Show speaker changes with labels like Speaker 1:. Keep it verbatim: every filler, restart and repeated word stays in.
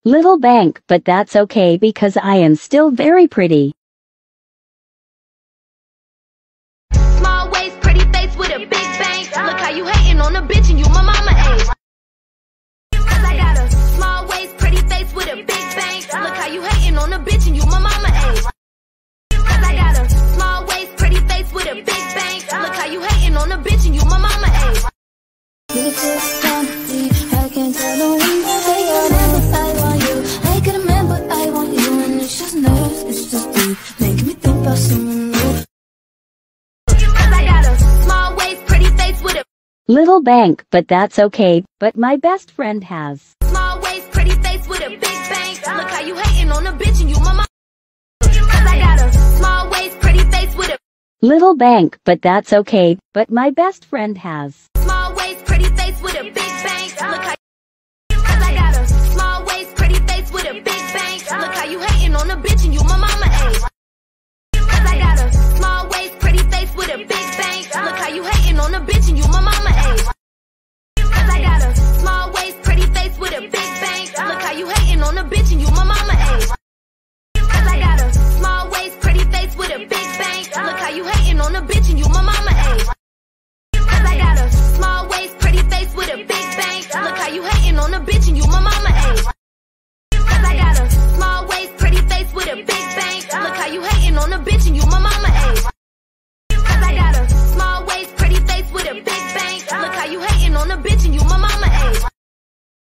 Speaker 1: Little bank, but that's okay because I am still very pretty.
Speaker 2: Small waist, pretty face with a big bang. Look how you hating on a bitch and you my mama age. Cause I got a small waist, pretty face with a big bang. Look how you hating on a bitch and you my mama age. Cause I got a small waist, pretty face with a big bang. Look how you hating on a bitch and you my mama age.
Speaker 3: You just want me, I can't tell no one to say your name. I want you, I can remember I want you. And it's just nerves, it's just deep, making me think about someone new.
Speaker 2: Cause I got a small waist, pretty face with a
Speaker 1: Little bank, but that's okay, but my best friend has.
Speaker 2: small waist, pretty face with a big bang. Look how you hating on a bitch and you my mama. Cause I got a small waist, pretty face with a
Speaker 1: Little bank, but that's okay, but my best friend has.
Speaker 2: small waist, pretty face with a big bang. Look how Cause I got a small waist, pretty face with a big bang. Look how you hating on a bitch and you my